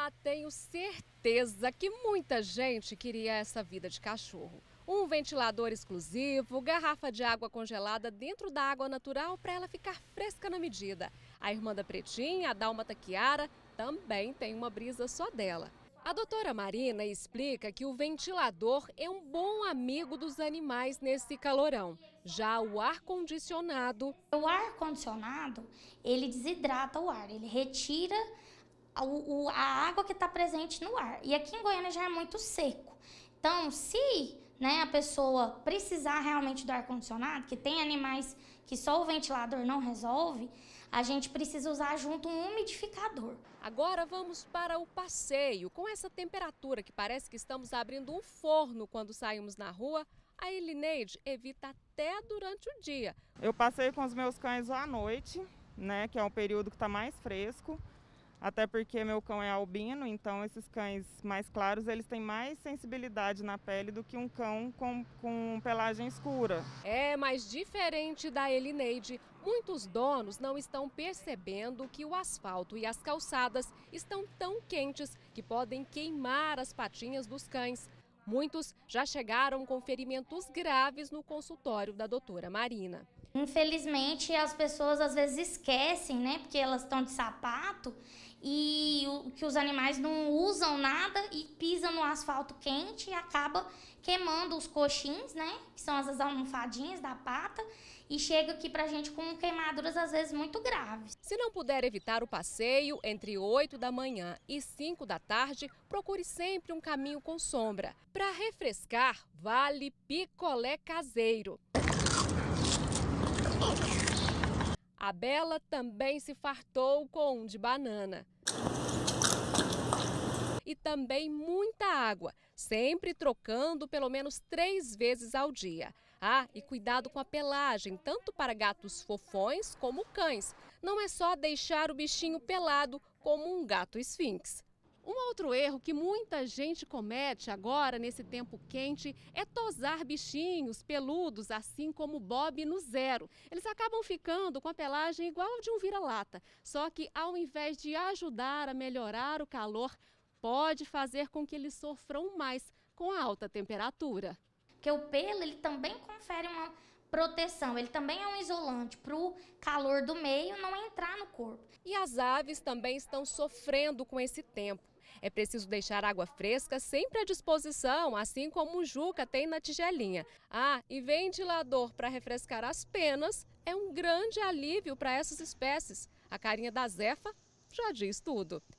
tenho certeza que muita gente queria essa vida de cachorro. Um ventilador exclusivo, garrafa de água congelada dentro da água natural para ela ficar fresca na medida. A irmã da Pretinha, a Dálmata Kiara, também tem uma brisa só dela. A doutora Marina explica que o ventilador é um bom amigo dos animais nesse calorão. Já o ar-condicionado... O ar-condicionado, ele desidrata o ar, ele retira a água que está presente no ar. E aqui em Goiânia já é muito seco. Então, se a pessoa precisar realmente do ar-condicionado, que tem animais que só o ventilador não resolve, a gente precisa usar junto um umidificador. Agora vamos para o passeio. Com essa temperatura que parece que estamos abrindo um forno quando saímos na rua, a Elineide evita até durante o dia. Eu passeio com os meus cães à noite, que é um período que está mais fresco. Até porque meu cão é albino, então esses cães mais claros, eles têm mais sensibilidade na pele do que um cão com pelagem escura. É, mas diferente da Elineide, muitos donos não estão percebendo que o asfalto e as calçadas estão tão quentes que podem queimar as patinhas dos cães. Muitos já chegaram com ferimentos graves no consultório da doutora Marina. Infelizmente, as pessoas às vezes esquecem, porque elas estão de sapato e que os animais não usam nada e pisam no asfalto quente e acaba queimando os coxins, que são as almofadinhas da pata, e chega aqui pra gente com queimaduras às vezes muito graves. Se não puder evitar o passeio entre 8 da manhã e 5 da tarde, procure sempre um caminho com sombra. Para refrescar, vale picolé caseiro. A Bela também se fartou com um de banana. E também muita água, sempre trocando pelo menos 3 vezes ao dia. Ah, e cuidado com a pelagem, tanto para gatos fofões como cães. Não é só deixar o bichinho pelado como um gato esfinx. Um outro erro que muita gente comete agora, nesse tempo quente, é tosar bichinhos peludos, assim como o Bob no Zero. Eles acabam ficando com a pelagem igual a de um vira-lata. Só que ao invés de ajudar a melhorar o calor, pode fazer com que eles sofram mais com a alta temperatura. Porque o pelo, ele também confere uma proteção, ele também é um isolante para o calor do meio não entrar no corpo. E as aves também estão sofrendo com esse tempo. É preciso deixar água fresca sempre à disposição, assim como o Juca tem na tigelinha. Ah, e ventilador para refrescar as penas é um grande alívio para essas espécies. A carinha da Zefa já diz tudo.